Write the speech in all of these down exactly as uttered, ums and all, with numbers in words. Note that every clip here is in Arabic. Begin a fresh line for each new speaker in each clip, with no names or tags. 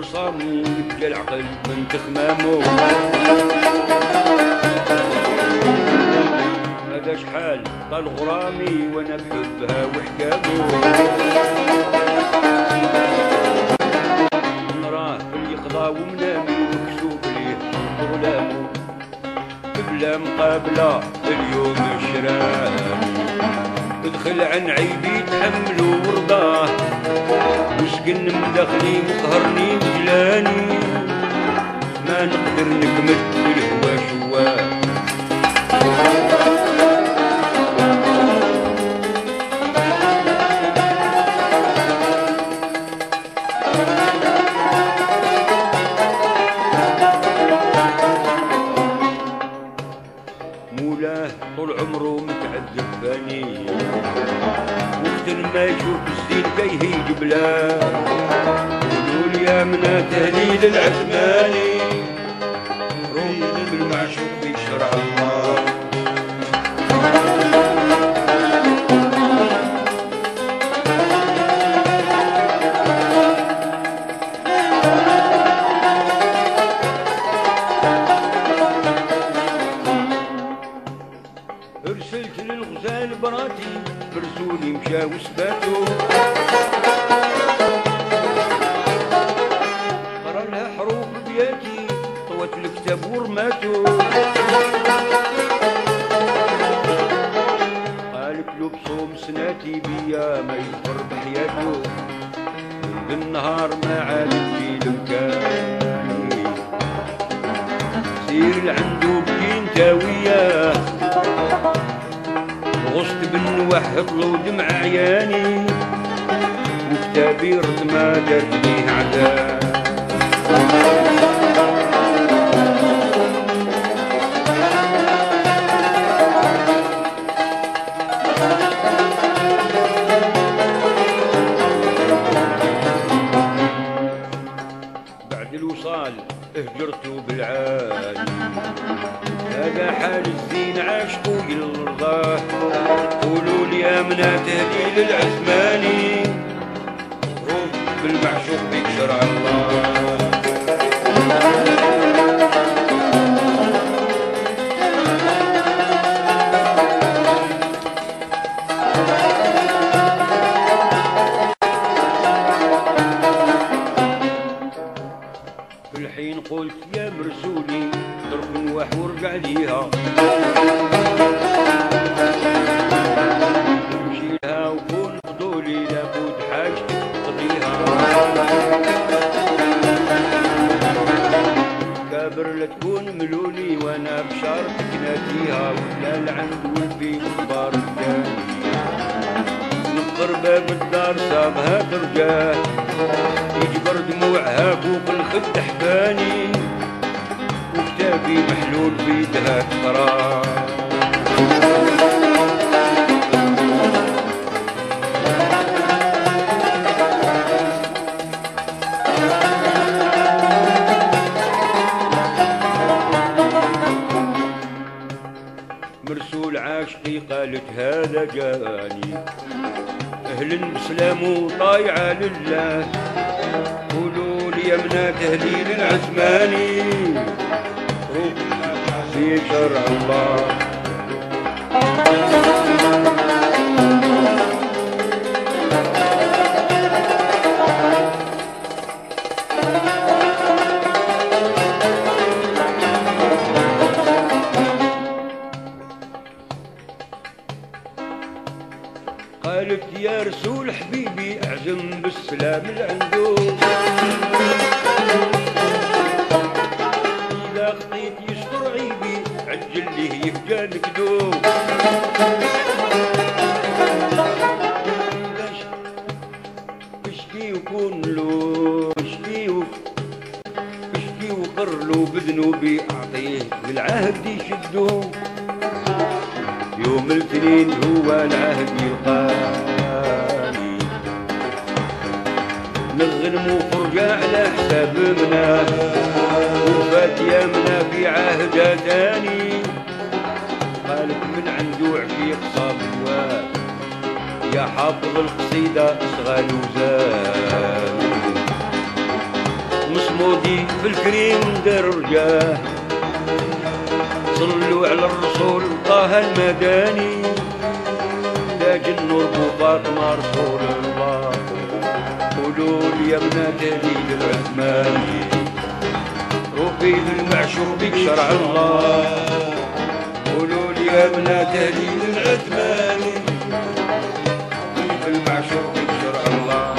ورصامو يبقى العقل من تخمامو. هذا شحال طال غرامي وانا بحبها وحكامو. نراه في اليقظة ومنامي ومكتوب ليه غلامو. بلا مقابلة اليوم شراه ادخل عن عيبي تحملو ورضاه. وسكن مدخلي مقهرني وجلاني ما نقدر نكمل الهوا شواه. مولاه طول عمره متعذب فاني وقت ما يشوف الزين كيهيج بلاه. قولوا يا منا تهليل العثماني روح بالمعشوق في شرع الله. ارسلت للغزال براتي برسولي مشى وسباتو. قرا لها حروف بياتي طوت الكتاب ورماتو. قالت له بصوم سناتي بيا ما يفر بحياتو. بالنهار ما عاد في المكاني سير لعندو بكين تاوياه. غصت بنوحط له دمع عياني وكتابي رد ما درت ليه عذاب. بعد الوصال اهجرته بالعالي هذا حال الزين عاشقو يرضاه. قولوا لي يا منا تهليل العثماني روح بالمعشوق بك شرع الله. في الحين قلت يا مرسولي ضرب نواح وارجع ليها. امشي لها وكون فضولي لابد حاجتك تقضيها. كابر لا تكون ملولي وانا بشارتك ناديها. ولا لعند ولفي اخبار الثاني نقر باب الدار صابها ترجاه. يجبر دموعها فوق الخد حباني وكتابي محلول بيدها تقرا. مرسول عاشقي قالت هذا جاني اهل بسلام وطايعه لله. قولوا لي يا منا تهليل العثماني روح في شرع الله. قالت يا رسول حبيبي اعزم بالسلام لعندو. اذا خطيت يستر عيبي عجل ليه يبقى نكدو. اشكي وكون له اشكي اشكي وقر له بذنوبي اعطيه بالعهد يشدو. يوم الاثنين هو العهد يلقاني نغنمو فرجة على حساب منا وفات يامنا في عهد تاني. قالت من عنده عشيق صاب الواد يا حافظ القصيدة اشغال وزاد. مصمودي في الكريم درجاه. صلوا على الرسول طه المداني تاج النور بو فاطمة رسول الله. قولوا لي يا بنات هليل العثماني روحي للمعشوق بشرع الله. قولوا لي يا بنات هليل العثماني روحي للمعشوق بشرع الله.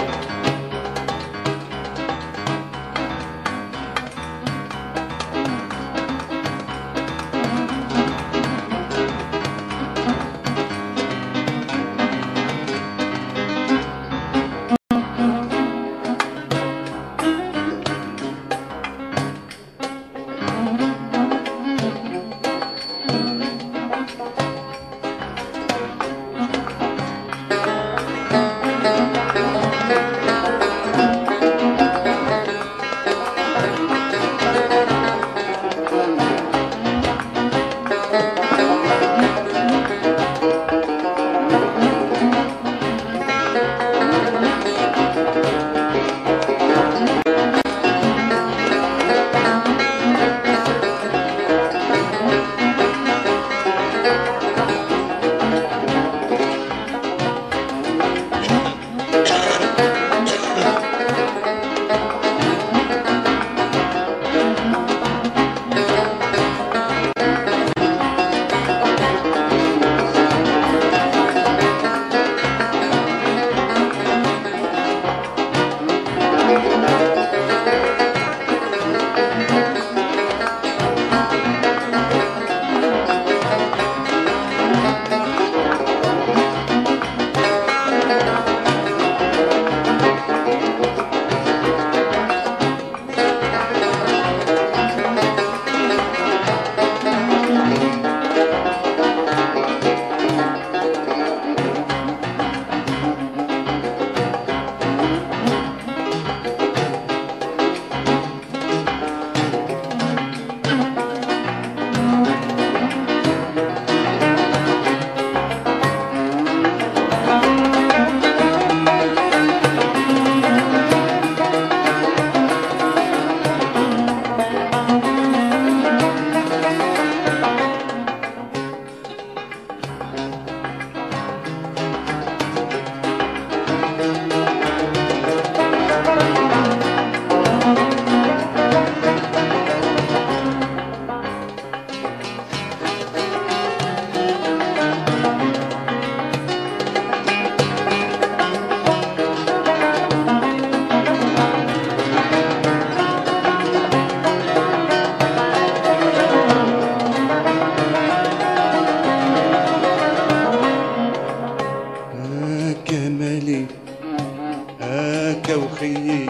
وخيي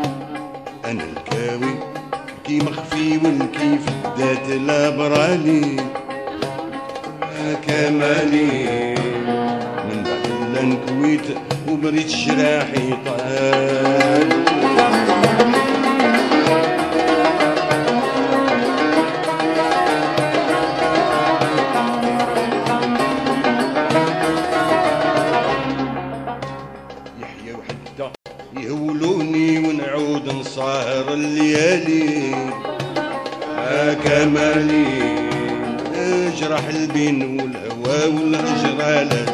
انا الكاوي كي مخفي والكيف ذات الابرالي كمالي من بعد الانكويت وبريت جراحي طال يهولوني ونعود نصاهر الليالي كمالي اجرح البين والهوى والهجرة لا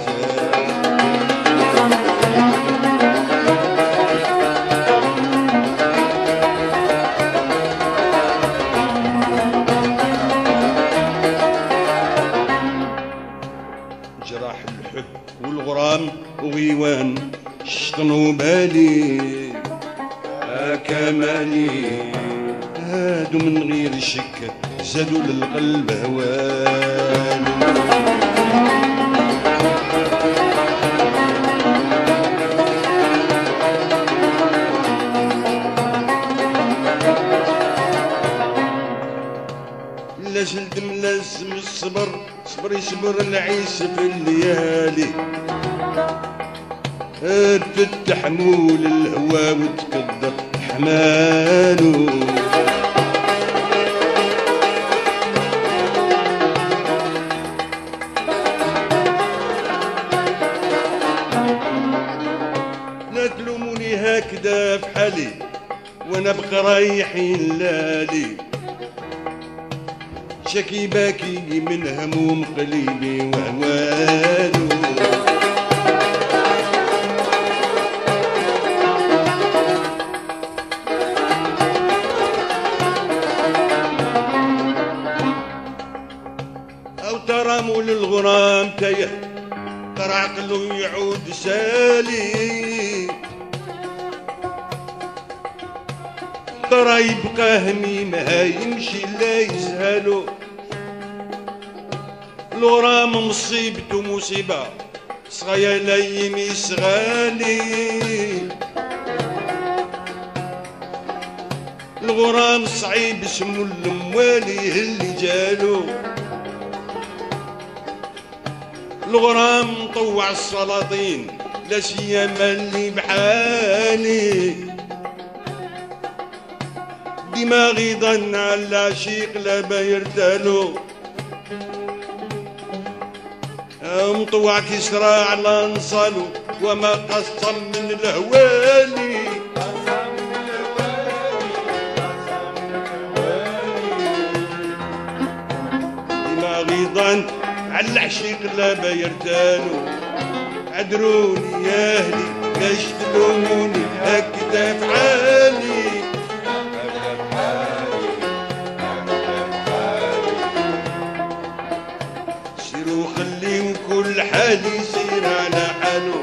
جراح الحب والغرام وغيوان شطنوا بالي كمالي هادو من غير شك زادوا للقلب هوان لا جلد ملازم الصبر صبر يصبر العيش في الليالي تفتح حمول الهوى وتقدر حمالو لا تلوموني هكذا في حالي وانا بقى رايحين لالي شكي باكي من هموم قليلي وهوانو او ترى مول الغرام تايه ترى عقله يعود سالي ترى يبقى هميم هايمشي لا يسهلو الغرام مصيبته مصيبة صغيا لايم يسغالي الغرام صعيب اسمو الموالي اللي جالو الغرام مطوع السلاطين لا سيما اللي بحالي دماغي ظن على العشيق لا بيرتالو مطوع كسرى على نصالو وما قصم من الهوالي دماغي ظن على العشيق لا بيرتالو عدروني يا اهلي ليش تلوموني هكذا بحالي سيروا خليو كل حال يسير على حاله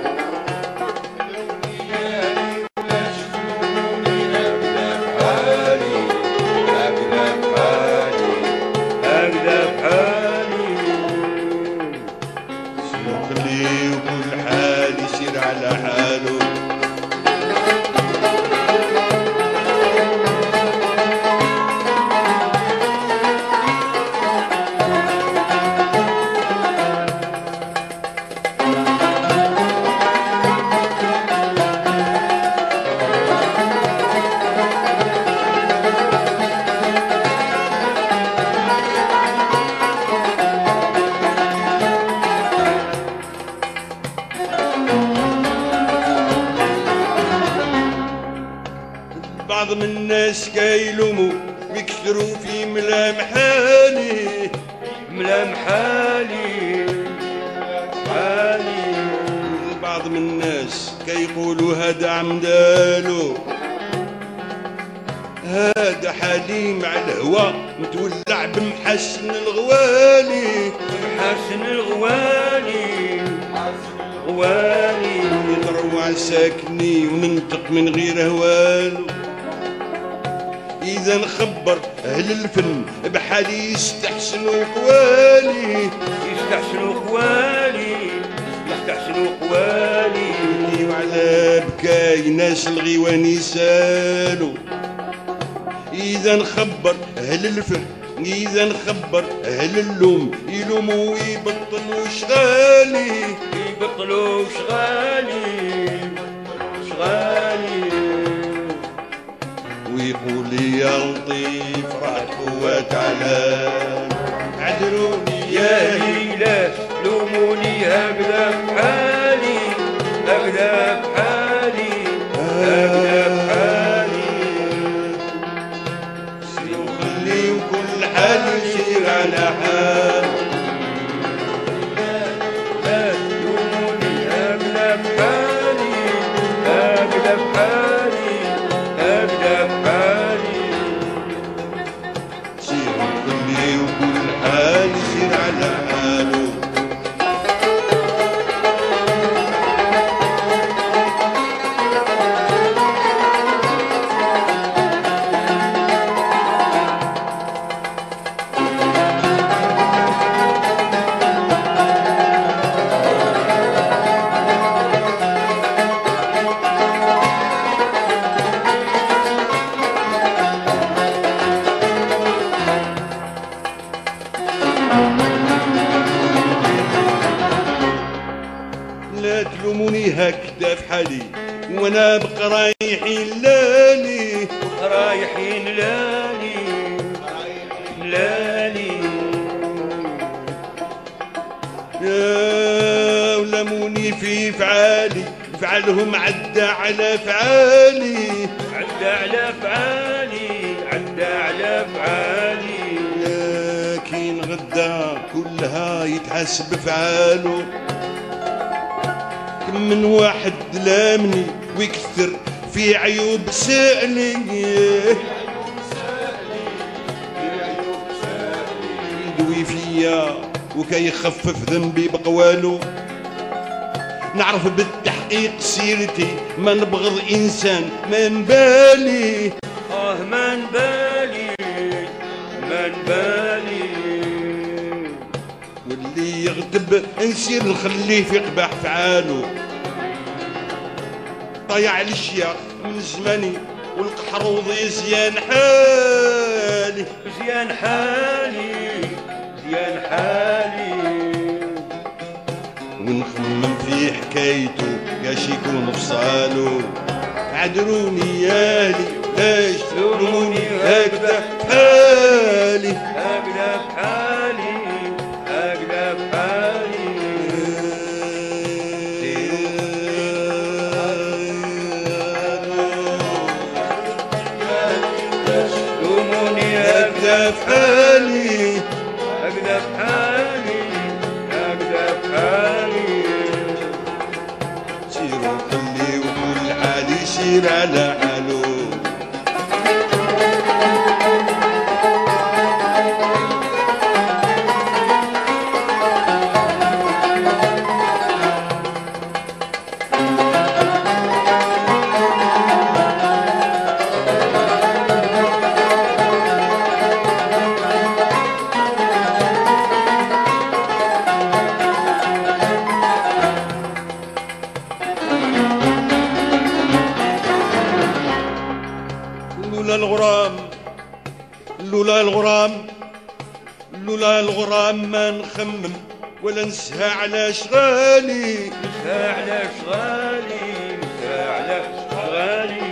بعض من الناس كيلوموا ويكثروا في ملامحاني
ملامحاني حالي
بعض من الناس كيقولوا هذا عمدالو هذا حليم على الهوى متولع بمحسن الغوالي
محسن الغوالي غوالي
يضروا ساكني وننطق من غير هوالو إذا نخبر أهل الفن بحالي يستحسنوا قوالي
يستحسنوا قوالي يستحسنوا قوالي
وعلى بكاي ناس الغيوان يسالوا إذا نخبر أهل الفن إذا نخبر أهل اللوم يلوموا ويبطلوا شغالي
يبطلوا شغالي شغالي
ويقول لي يا لطيف راح وتعالى عذروني
يا هيلة لوموني هكذا بحالي هكذا بحالي هكذا بحالي
سيروا خليوا كل حال يسير على حال
لا لوموني هكذا بحالي هكذا بحالي هكذا بحالي
سيروا خليوا كل حال يسير على حاله لا تلوموني هكذا في حالي وانا بقى رايحين لالي
رايحين لالي لالي
يا ولموني في فعالي فعلهم عدى على فعالي
عدى عدى على فعالي عدى على فعالي
لكن غدا كلها يتحسب فعالو كم من واحد لامني ويكثر في عيوب سألي يدوي فيا وكيخفف ذنبي بقوالو نعرف بالتحقيق سيرتي ما نبغض انسان ما نبالي
اه ما نبالي ما نبالي
واللي يغتب نسير نخليه في قباح فعالو ضيع الشياخ من زماني والقحروض زيان حالي
زيان حالي زيان حالي
ونخمم في حكايته كاش يكون فصالو عذروني يالي لاش تلوموني هكذا بحالي
هكذا بحالي هكذا بحالي تلوموني هكذا
بحالي
هكذا بحالي هكذا بحالي
سيروا خليوا كل حال يسير على حاله لولا الغرام لولا الغرام لولا الغرام ما نخمم ولا نسهى على شغالي
نسهى على شغالي نسهى على شغالي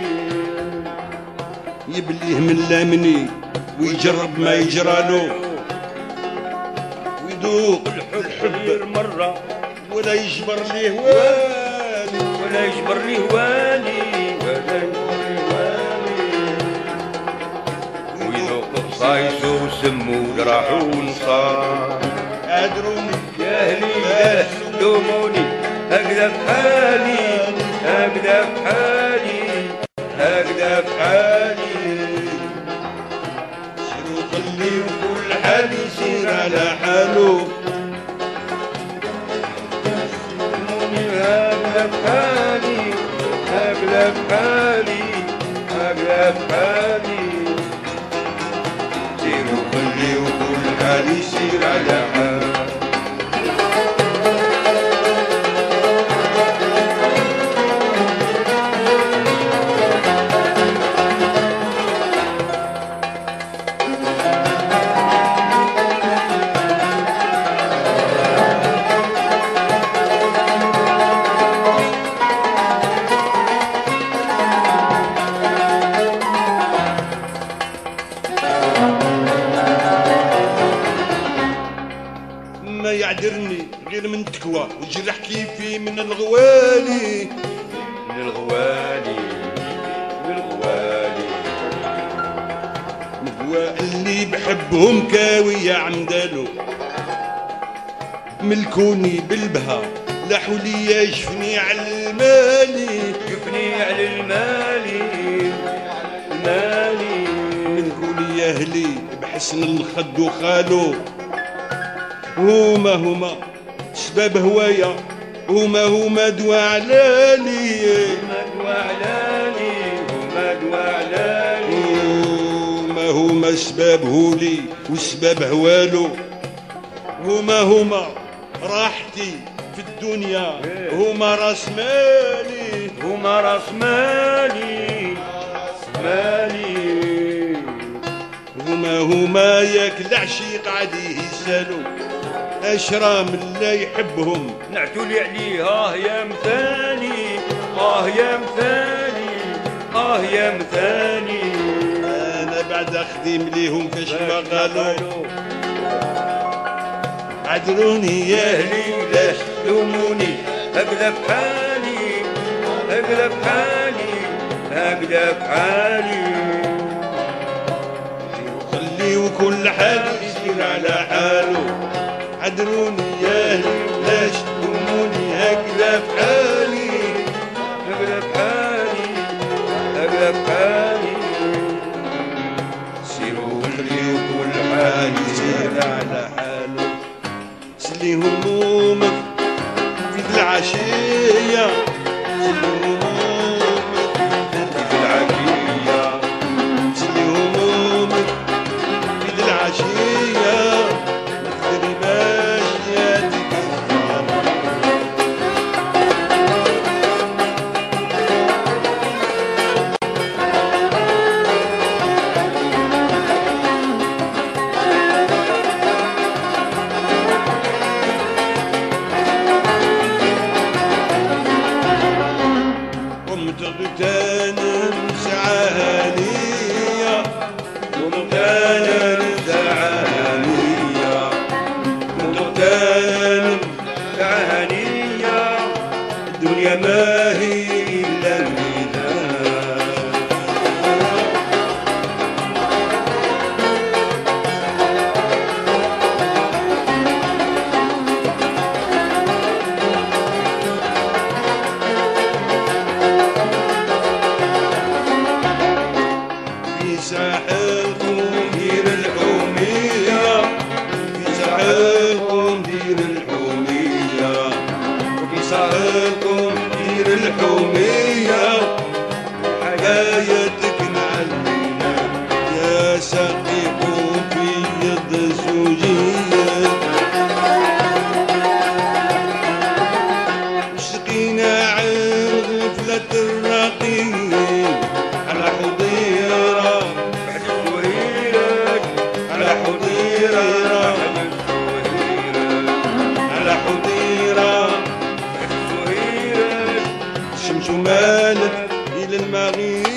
يبليه من لامني ويجرب ما يجرالو ويذوق
الحب مرة
ولا يجبر ليه والي
ولا يجبر لي والي ولا يجبر لي والي ويذوق الصايص وسمو راح ونصار
عذروني
يا اهلي لا تلوموني هكذا بحالي هكذا بحالي هكذا بحالي
سيروا خليوا كل حال يسير على حاله
هكذا بحالي هكذا بحالي هكذا بحالي
سيروا خليوا كل حال يسير على حاله ما يعذرني غير من تكوى وجرح كيفي من الغوالي
من الغوالي من الغوالي
الهوا اللي بحبهم كاوي يا عمدالو ملكوني بالبها لاحوا لي يشفني على المالي
شفني على المالي المالي
ملكوني يا اهلي بحسن الخد وخالو هما هما سباب هوايا هما هما دوا علالي
هما دوا علالي هما دوا علالي
هما هما سباب هولي وسباب هوالو هما هما راحتي في الدنيا هما راس مالي
هما راس مالي مالي
هما هما ياك العشيق عادي يسالو اشرام اللي يحبهم
نعتولي عليه اه يا مثالي اه يا مثالي اه يا مثالي
انا بعد اخدم ليهم كاش ما قالوا عذروني يا اهلي
لاش تلوموني هكذا بحالي هكذا بحالي هكذا هكذا بحالي
خليو كل حد يسير على حاله عذروني يا اهلي ولاش تلوموني هكذا بحالي
هكذا بحالي هكذا بحالي سيروا خليو كل حد
يسير على حاله سلي همومك في العشية سلي همومك
في العشية
سلي همومك في العشية مثل ماشياتك قمت اغتنم سعانية
ومكانا دعانية
مغتنم
دعانية
الدنيا ما هي إلا الميدان في ساحلكم دير الحومية في ساحلكم دير الحومية وفي ساحلكم دير الحومية حكايتك معلمة يا سقيكم في يد الزوجية مشتقينا عن غفلة الرقيب على حضيرة
بعد الزهيرك
على حضيرة على حضيرة
بعد الزهيرك
الشمس مالت إلى المغيب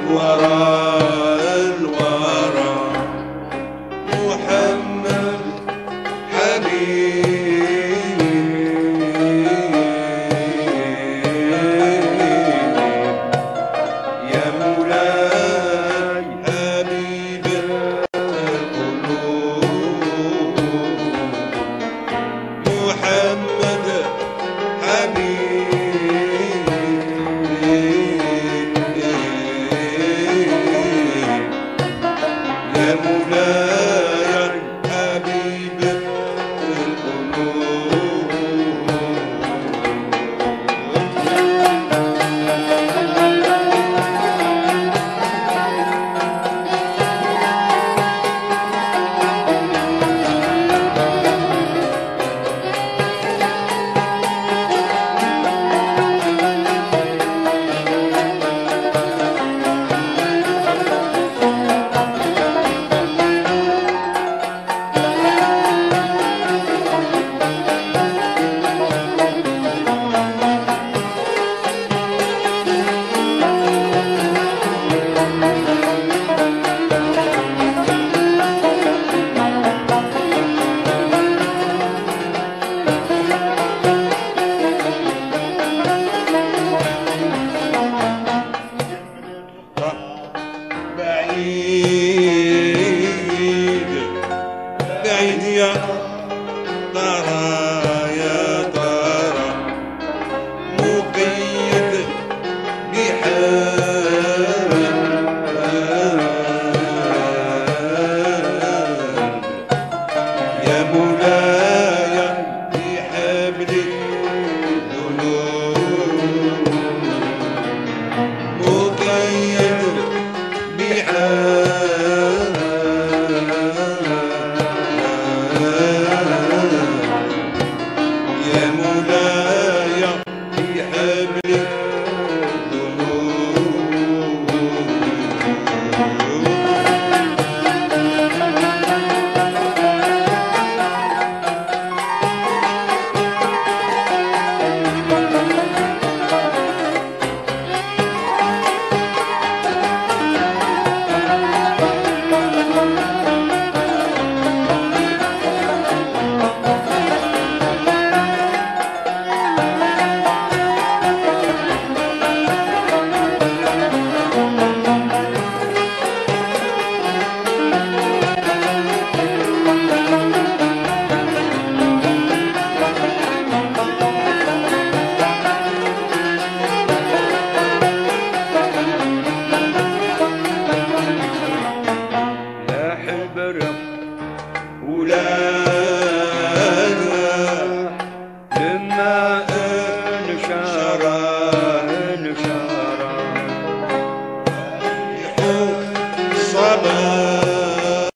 وراء الورى محمد حبيبي يا مولاي حبيب القلوب محمد يا مولاي حبيب القلوب بعيد بعيد يا ترى يا ترى مقيد بحال يا مولاي بحبل الذنوب مقيد يا مولاي بحبل الذنوب ولا
لما انشرى انشرى
صبا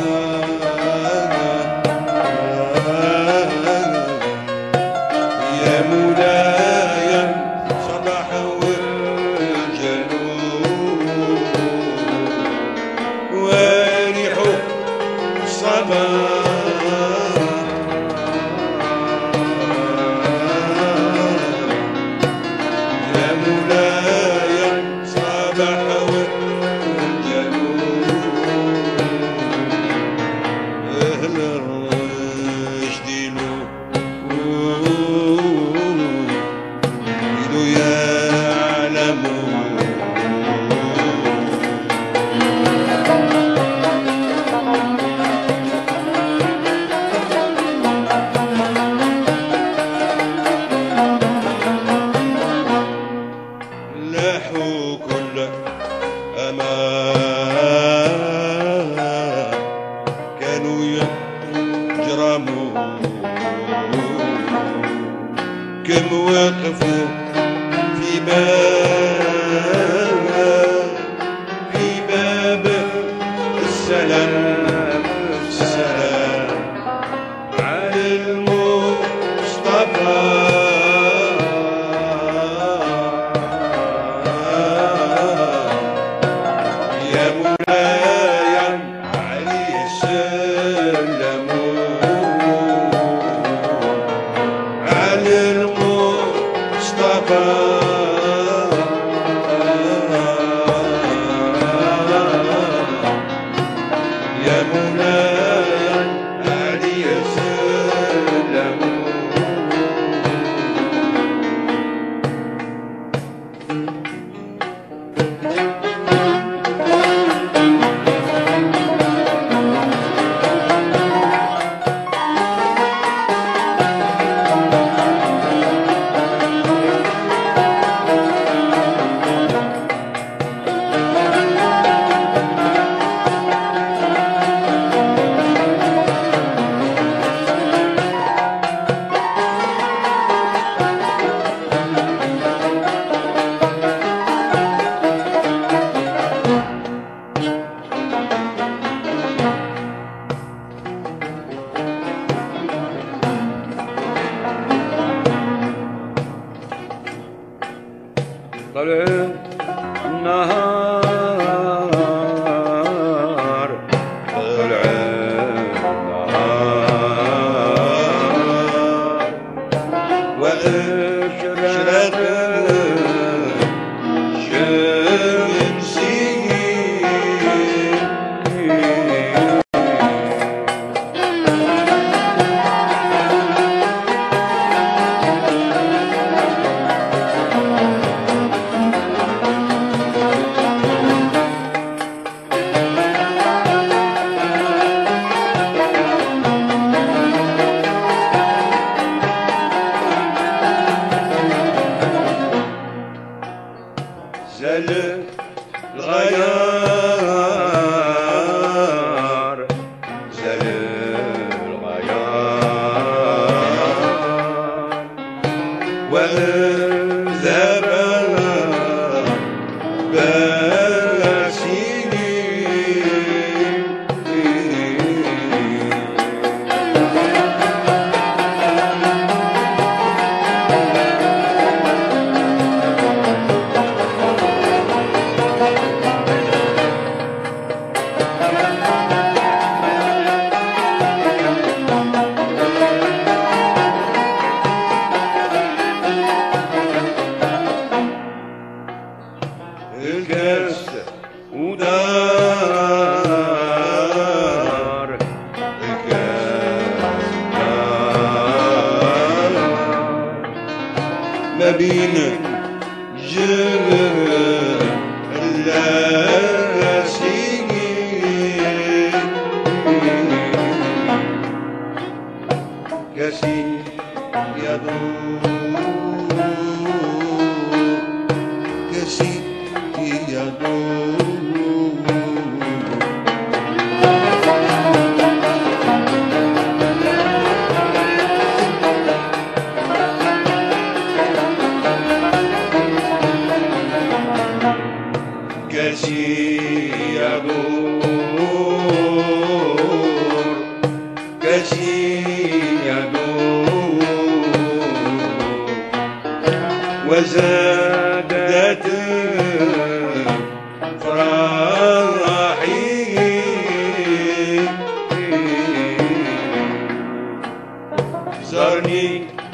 يا مولاي صباح والجنوب وريح صبا يا مولاي صباح والجنوب أهل الرشد له إذ يعلمون لاحوا كل أمان كانوا يجرمون كم وقفوا في باب في باب السلام السلام على المصطفى يا مولاي عليه السلام على المصطفى
طلع النهار طلع النهار واشرق شمسي زل الغيار زل الغيار وذهب باسيلي الكاس ودار الكاس دار ما بين جبل اللاسين كاسي يدور كاسي يدور كاسي يدور كاسي يدور وزادت فرحي زارني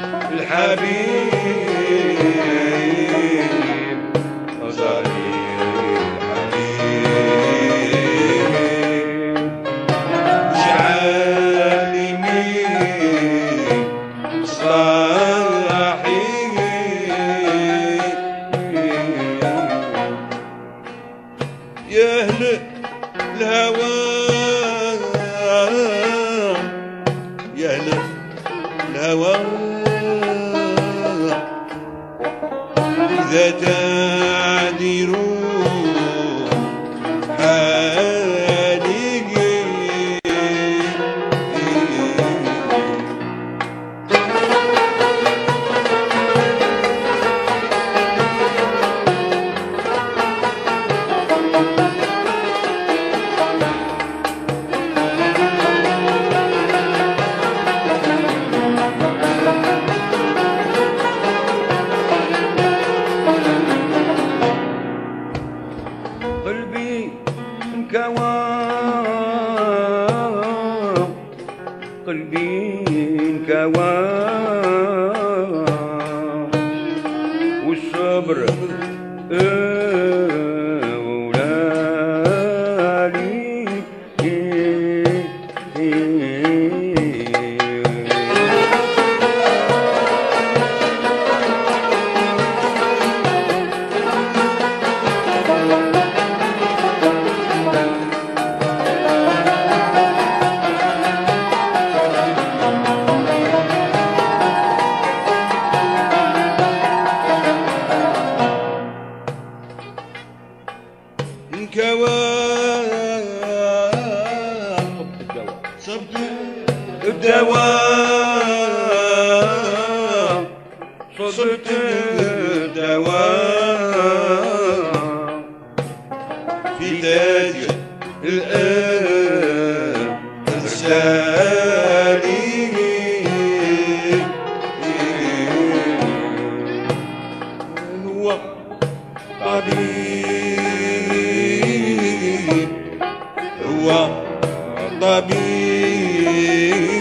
الحبيب زارني الحبيب جعلني صاحي يا أهل الهوى يا أهل الهوى إذا تعذروا حالي قلبي انكوى قلبي انكوى والصبر أولادي
انكوان صبت
الدوام صبت الدوام
في تاج الآن إرسالي هو طبيب هو طبيب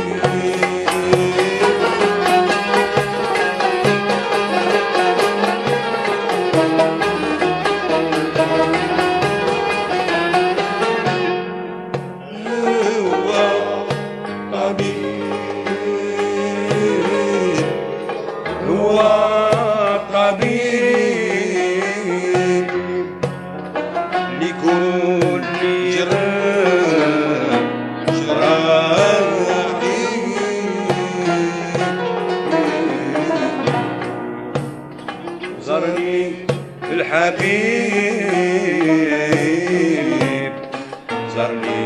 هو طبيب لكل
جراحي
زارني الحبيب زارني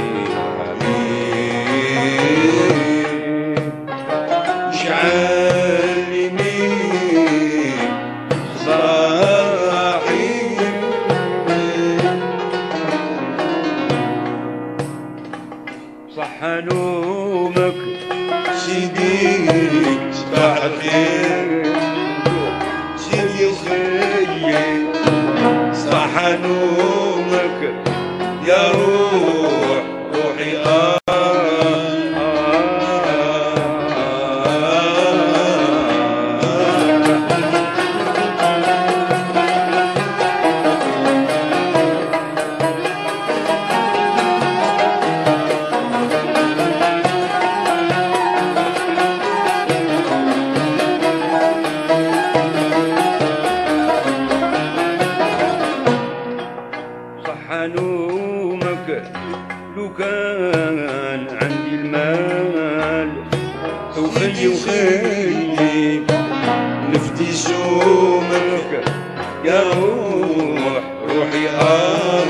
الحبيب شعلني صاحي صح نومك
سيدي صباح الخير
سيدي وخيي صح نومك يا روح روحي آه نومك لو كان عندي المال وخلي وخلي نفدي سومك يا روح روحي آه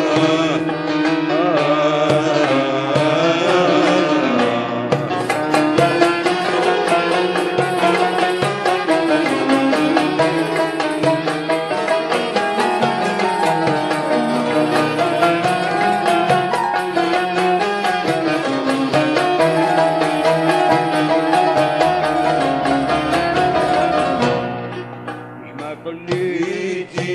طليتي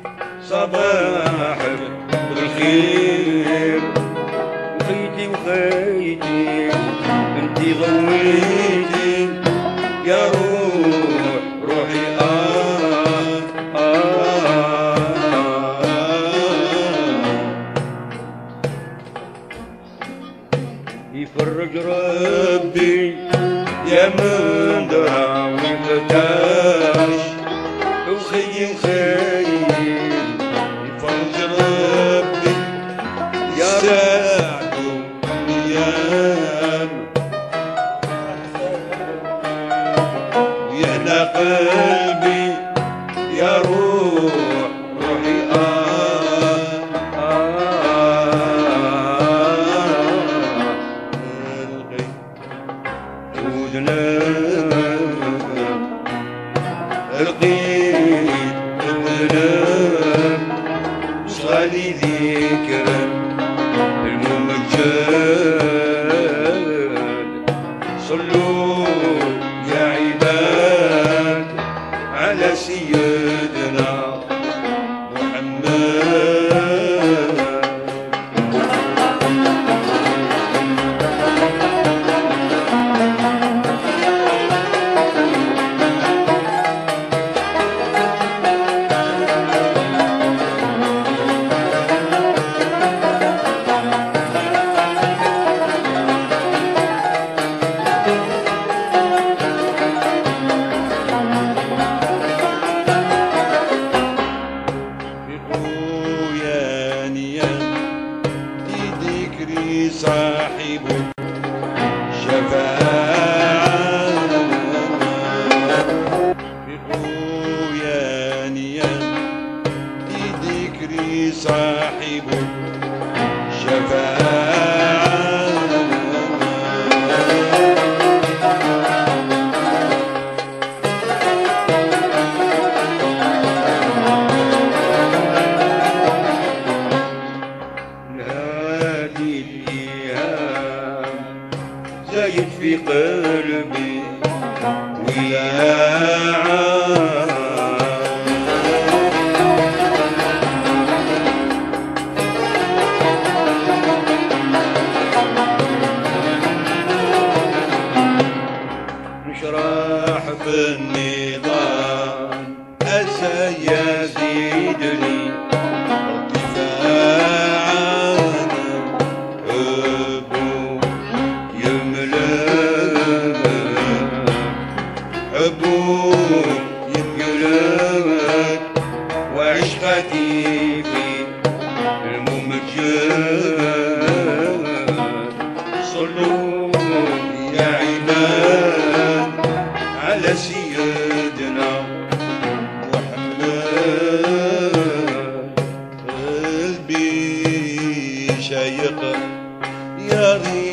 صباحك بالخير وخيتي وخيتي انتي غويتي يا روح روحي آه آه يفرج ربي يا من درا وفتاش وخيي وخيي
يفرج ربي
يا
ساعدو ايام ويهنى قلبي يا روح روحي آه
عودنا لقيت عودنا وصغالي ذكرى الممجد صلوا يا عباد على سيدنا
صاحب شفاعة في خويانيا يديك بكري صاحب شفاعة
نادي الإيهام زايد في قلبي ويا نشرح
بالنظام أسى يزيدني ارتفاعاً حبه يملأك حبه يملأك وعشقتي في الممجد صلوا يا عباد على سيدنا محمد قلبي شيق يا ريت